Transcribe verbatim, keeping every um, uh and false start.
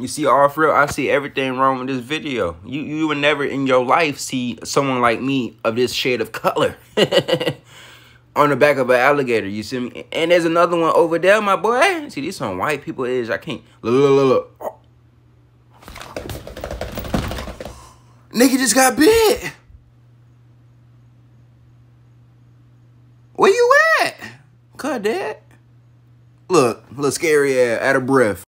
You see, all for real, I see everything wrong with this video. You you would never in your life see someone like me of this shade of color on the back of an alligator. You see me? And there's another one over there, my boy. See, these some white people is. I can't. Look, look, look, look. Oh. Nigga just got bit. Where you at? Cut that. Look, look scary ass, out of breath.